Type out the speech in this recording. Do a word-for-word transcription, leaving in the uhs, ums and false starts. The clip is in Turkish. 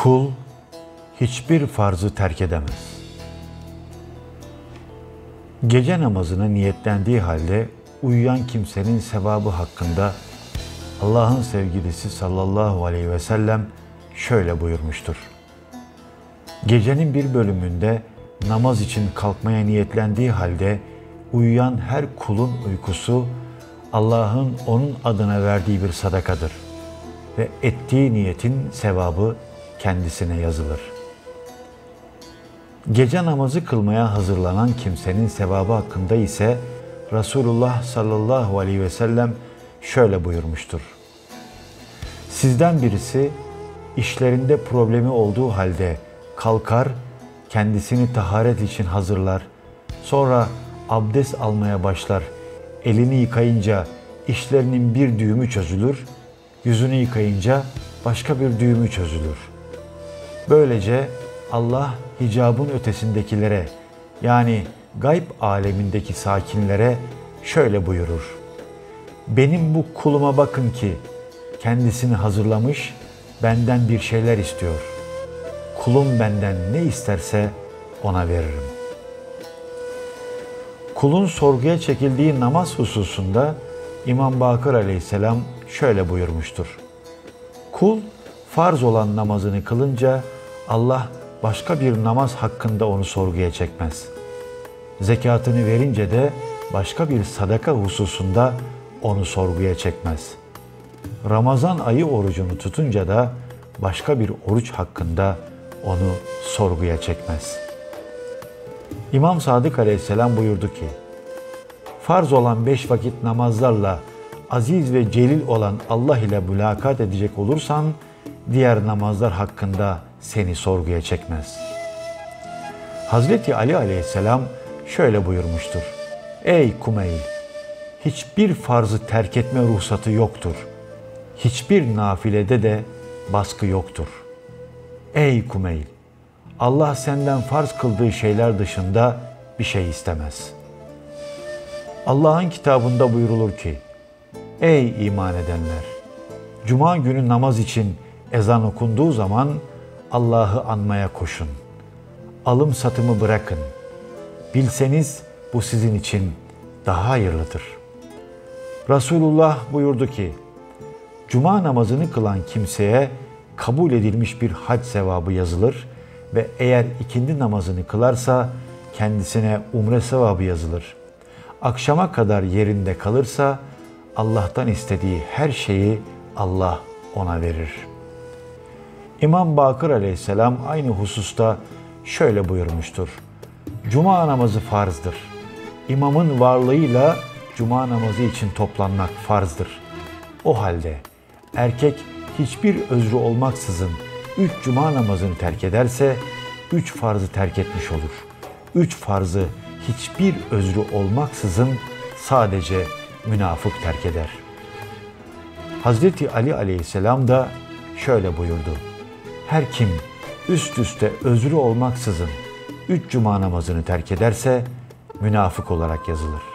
Kul hiçbir farzı terk edemez. Gece namazına niyetlendiği halde uyuyan kimsenin sevabı hakkında Allah'ın sevgilisi sallallahu aleyhi ve sellem şöyle buyurmuştur. Gecenin bir bölümünde namaz için kalkmaya niyetlendiği halde uyuyan her kulun uykusu Allah'ın onun adına verdiği bir sadakadır ve ettiği niyetin sevabı kendisine yazılır. Gece namazı kılmaya hazırlanan kimsenin sevabı hakkında ise Resulullah sallallahu aleyhi ve sellem şöyle buyurmuştur. Sizden birisi işlerinde problemi olduğu halde kalkar, kendisini taharet için hazırlar, sonra abdest almaya başlar, elini yıkayınca işlerinin bir düğümü çözülür, yüzünü yıkayınca başka bir düğümü çözülür. Böylece Allah hicabın ötesindekilere, yani gayb alemindeki sakinlere şöyle buyurur. Benim bu kuluma bakın ki kendisini hazırlamış, benden bir şeyler istiyor. Kulum benden ne isterse ona veririm. Kulun sorguya çekildiği namaz hususunda İmam Bakır aleyhisselam şöyle buyurmuştur. Kul farz olan namazını kılınca Allah başka bir namaz hakkında onu sorguya çekmez. Zekatını verince de başka bir sadaka hususunda onu sorguya çekmez. Ramazan ayı orucunu tutunca da başka bir oruç hakkında onu sorguya çekmez. İmam Sadık aleyhisselam buyurdu ki, farz olan beş vakit namazlarla aziz ve celil olan Allah ile mülakat edecek olursan, diğer namazlar hakkında seni sorguya çekmez. Hazreti Ali aleyhisselam şöyle buyurmuştur. Ey Kumeyl! Hiçbir farzı terk etme ruhsatı yoktur. Hiçbir nafilede de baskı yoktur. Ey Kumeyl! Allah senden farz kıldığı şeyler dışında bir şey istemez. Allah'ın kitabında buyurulur ki, ey iman edenler! Cuma günü namaz için ezan okunduğu zaman Allah'ı anmaya koşun. Alım satımı bırakın. Bilseniz bu sizin için daha hayırlıdır. Resulullah buyurdu ki, Cuma namazını kılan kimseye kabul edilmiş bir hac sevabı yazılır ve eğer ikindi namazını kılarsa kendisine umre sevabı yazılır. Akşama kadar yerinde kalırsa Allah'tan istediği her şeyi Allah ona verir. İmam Bakır aleyhisselam aynı hususta şöyle buyurmuştur. Cuma namazı farzdır. İmamın varlığıyla cuma namazı için toplanmak farzdır. O halde erkek hiçbir özrü olmaksızın üç cuma namazını terk ederse üç farzı terk etmiş olur. Üç farzı hiçbir özrü olmaksızın sadece münafık terk eder. Hazreti Ali aleyhisselam da şöyle buyurdu. Her kim üst üste özrü olmaksızın üç cuma namazını terk ederse münafık olarak yazılır.